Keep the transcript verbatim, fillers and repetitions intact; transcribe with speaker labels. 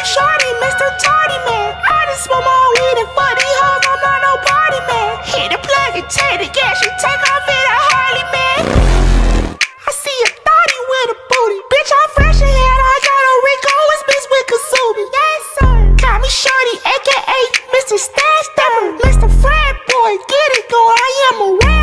Speaker 1: shorty, Mister Tardy Man. I just smoke my weed and fuck these hoes, I'm not no party man. Hit the plug and take the gas, you take off in a Harley man. I see a thotty with a booty, bitch I'm fresh ahead, I got a Rico, it's bitch with Kasubi. Yes sir, call me shorty, aka Mister Stash Stepper, Mister Frat Boy, get it going, I am a rap.